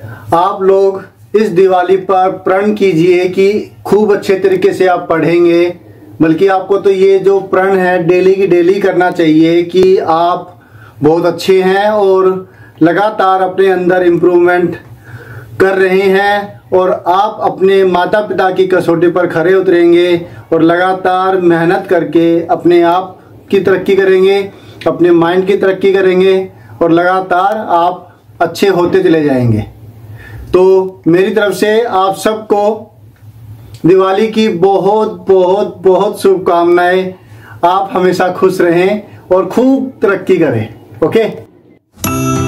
आप लोग इस दिवाली पर प्रण कीजिए कि खूब अच्छे तरीके से आप पढ़ेंगे। बल्कि आपको तो ये जो प्रण है डेली की डेली करना चाहिए कि आप बहुत अच्छे हैं और लगातार अपने अंदर इम्प्रूवमेंट कर रहे हैं और आप अपने माता पिता की कसौटी पर खरे उतरेंगे और लगातार मेहनत करके अपने आप की तरक्की करेंगे, अपने माइंड की तरक्की करेंगे और लगातार आप अच्छे होते चले जाएंगे। तो मेरी तरफ से आप सबको दिवाली की बहुत बहुत बहुत शुभकामनाएं। आप हमेशा खुश रहें और खूब तरक्की करें। ओके।